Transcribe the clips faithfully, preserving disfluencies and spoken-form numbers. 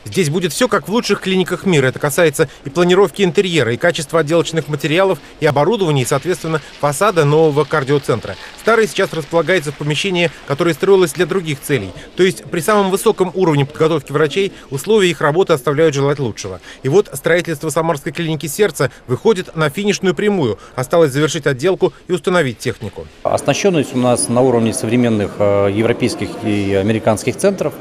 Здесь будет все как в лучших клиниках мира. Это касается и планировки интерьера, и качества отделочных материалов, и оборудования, и, соответственно, фасада нового кардиоцентра. Старый сейчас располагается в помещении, которое строилось для других целей. То есть при самом высоком уровне подготовки врачей условия их работы оставляют желать лучшего. И вот строительство Самарской клиники сердца выходит на финишную прямую. Осталось завершить отделку и установить технику. Оснащенность у нас на уровне современных европейских и американских центров.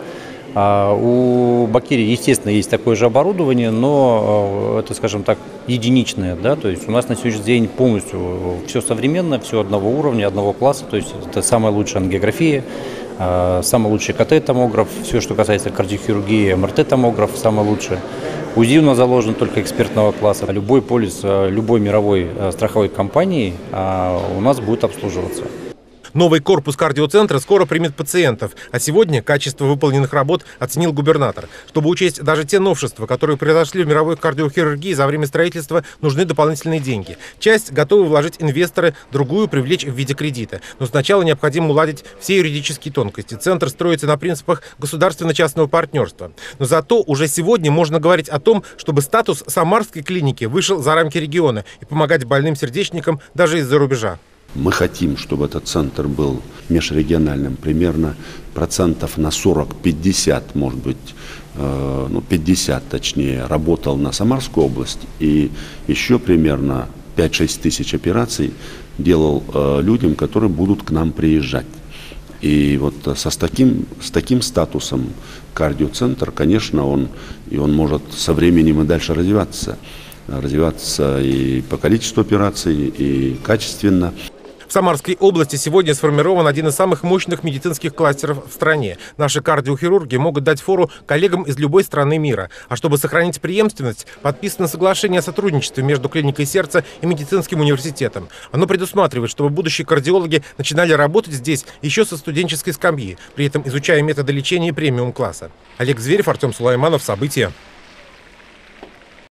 У Бакири, естественно, есть такое же оборудование, но это, скажем так, единичное, да, то есть у нас на сегодняшний день полностью все современное, все одного уровня, одного класса, то есть это самая лучшая ангиография, самый лучший КТ-томограф, все, что касается кардиохирургии, МРТ-томограф, самый лучший. УЗИ у нас заложен только экспертного класса. Любой полис любой мировой страховой компании у нас будет обслуживаться. Новый корпус кардиоцентра скоро примет пациентов, а сегодня качество выполненных работ оценил губернатор. Чтобы учесть даже те новшества, которые произошли в мировой кардиохирургии за время строительства, нужны дополнительные деньги. Часть готовы вложить инвесторы, другую привлечь в виде кредита. Но сначала необходимо уладить все юридические тонкости. Центр строится на принципах государственно-частного партнерства. Но зато уже сегодня можно говорить о том, чтобы статус Самарской клиники вышел за рамки региона и помогать больным сердечникам даже из-за рубежа. Мы хотим, чтобы этот центр был межрегиональным, примерно процентов на сорок-пятьдесят, может быть, э, ну пятьдесят точнее, работал на Самарскую область, и еще примерно пять-шесть тысяч операций делал э, людям, которые будут к нам приезжать. И вот со, с, таким, с таким статусом кардиоцентр, конечно, он, и он может со временем и дальше развиваться. развиваться и по количеству операций, и качественно. В Самарской области сегодня сформирован один из самых мощных медицинских кластеров в стране. Наши кардиохирурги могут дать фору коллегам из любой страны мира. А чтобы сохранить преемственность, подписано соглашение о сотрудничестве между клиникой сердца и медицинским университетом. Оно предусматривает, чтобы будущие кардиологи начинали работать здесь еще со студенческой скамьи, при этом изучая методы лечения премиум-класса. Олег Зверев, Артем Сулайманов. События.